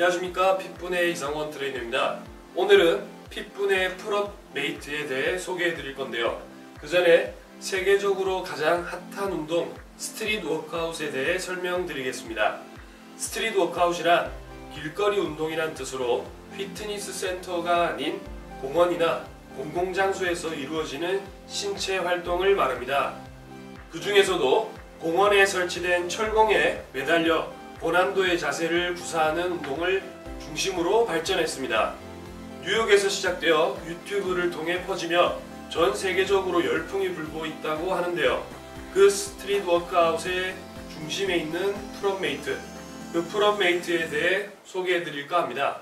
안녕하십니까, 핏분의 이상원 트레이너입니다. 오늘은 핏분의 풀업 메이트에 대해 소개해 드릴 건데요. 그 전에 세계적으로 가장 핫한 운동 스트릿 워크아웃에 대해 설명드리겠습니다. 스트릿 워크아웃이란 길거리 운동이란 뜻으로 피트니스 센터가 아닌 공원이나 공공장소에서 이루어지는 신체 활동을 말합니다. 그 중에서도 공원에 설치된 철봉에 매달려 고난도의 자세를 구사하는 운동을 중심으로 발전했습니다. 뉴욕에서 시작되어 유튜브를 통해 퍼지며 전 세계적으로 열풍이 불고 있다고 하는데요. 그 스트릿 워크아웃의 중심에 있는 풀업 메이트, 그 풀업 메이트에 대해 소개해 드릴까 합니다.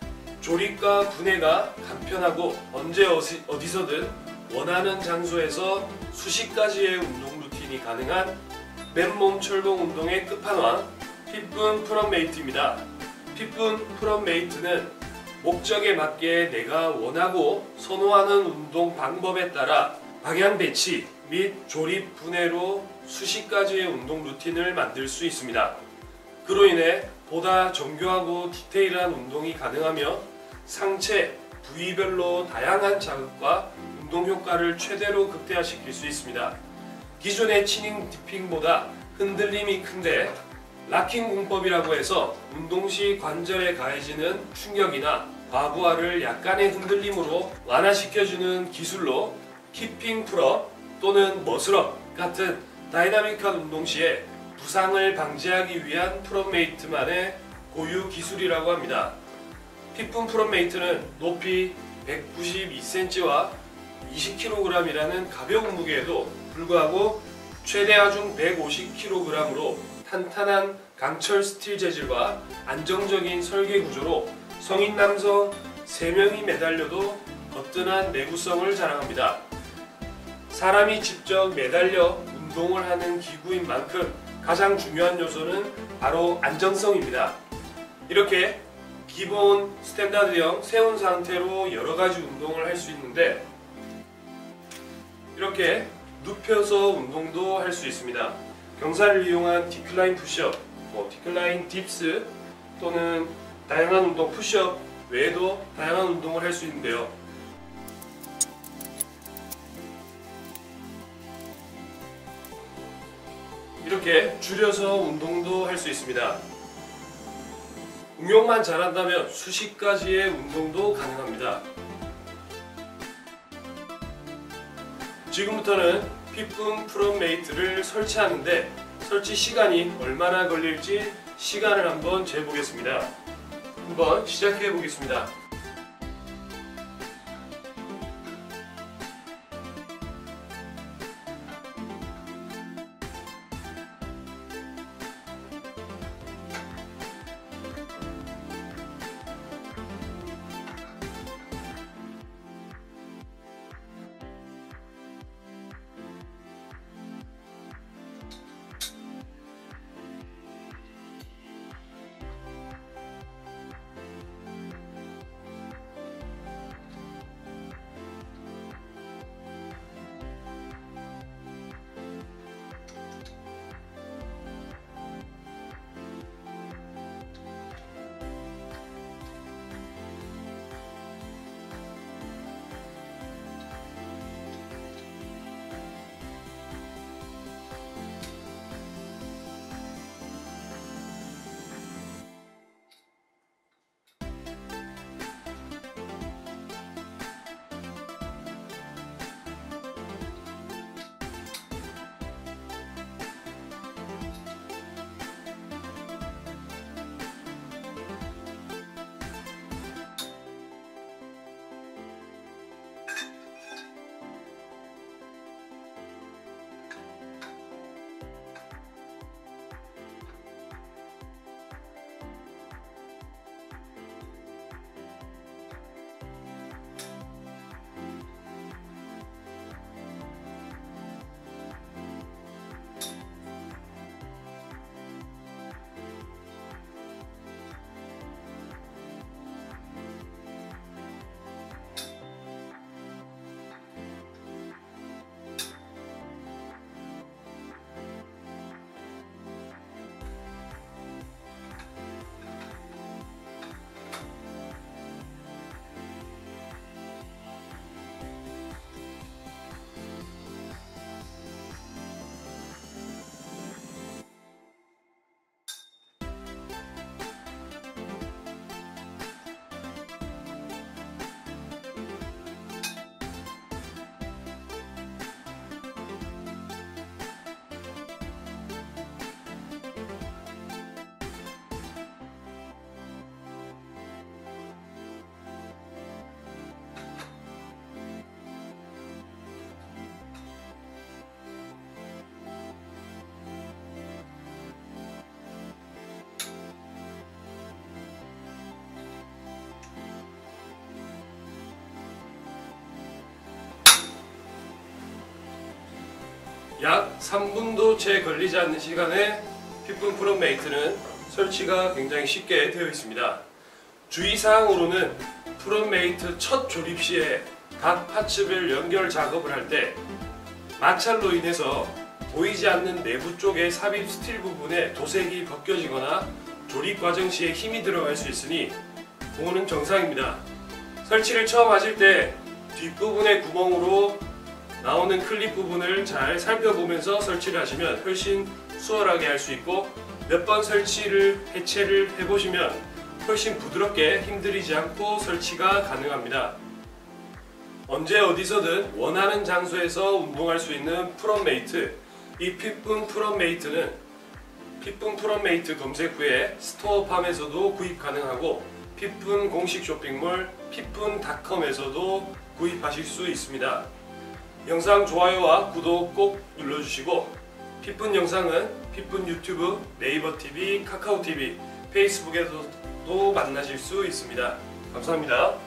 조립과 분해가 간편하고 언제 어디서든 원하는 장소에서 수십 가지의 운동 루틴이 가능한 맨몸 철봉 운동의 끝판왕 핏분 풀업 메이트입니다. 핏분 풀업 메이트는 목적에 맞게 내가 원하고 선호하는 운동 방법에 따라 방향 배치 및 조립 분해로 수십 가지의 운동 루틴을 만들 수 있습니다. 그로 인해 보다 정교하고 디테일한 운동이 가능하며 상체 부위별로 다양한 자극과 운동 효과를 최대로 극대화시킬 수 있습니다. 기존의 치닝 디핑보다 흔들림이 큰데 락킹 공법이라고 해서 운동 시 관절에 가해지는 충격이나 과부하를 약간의 흔들림으로 완화시켜주는 기술로 키핑 풀업 또는 머슬업 같은 다이나믹한 운동 시에 부상을 방지하기 위한 풀업 메이트만의 고유 기술이라고 합니다. 핏분 풀업 메이트는 높이 192cm와 20kg이라는 가벼운 무게에도 불구하고 최대 하중 150kg으로 탄탄한 강철 스틸 재질과 안정적인 설계 구조로 성인 남성 3명이 매달려도 거뜬한 내구성을 자랑합니다. 사람이 직접 매달려 운동을 하는 기구인 만큼 가장 중요한 요소는 바로 안정성입니다. 이렇게 기본 스탠다드형 세운 상태로 여러가지 운동을 할 수 있는데 이렇게 눕혀서 운동도 할 수 있습니다. 경사를 이용한 디클라인 푸시업, 디클라인 딥스 또는 다양한 운동 푸시업 외에도 다양한 운동을 할 수 있는데요. 이렇게 줄여서 운동도 할 수 있습니다. 응용만 잘한다면 수십 가지의 운동도 가능합니다. 지금부터는 핏분 풀업 메이트를 설치하는데 설치 시간이 얼마나 걸릴지 시간을 한번 재보겠습니다. 한번 시작해 보겠습니다. 약 3분도 채 걸리지 않는 시간에 핏분 프롬메이트는 설치가 굉장히 쉽게 되어 있습니다. 주의사항으로는 프롬메이트 첫 조립 시에 각 파츠별 연결 작업을 할 때 마찰로 인해서 보이지 않는 내부 쪽의 삽입 스틸 부분에 도색이 벗겨지거나 조립 과정 시에 힘이 들어갈 수 있으니 그거는 정상입니다. 설치를 처음 하실 때 뒷부분의 구멍으로 나오는 클립 부분을 잘 살펴보면서 설치를 하시면 훨씬 수월하게 할 수 있고, 몇 번 설치를 해체를 해보시면 훨씬 부드럽게 힘들이지 않고 설치가 가능합니다. 언제 어디서든 원하는 장소에서 운동할 수 있는 프롬메이트, 이 핏분 프롬메이트는 핏분 프롬메이트 검색 후에 스토어팜에서도 구입 가능하고 핏분 공식 쇼핑몰 핏분닷컴에서도 구입하실 수 있습니다. 영상 좋아요와 구독 꼭 눌러주시고, 핏분 영상은 핏분 유튜브, 네이버 TV, 카카오 TV, 페이스북에서도 만나실 수 있습니다. 감사합니다.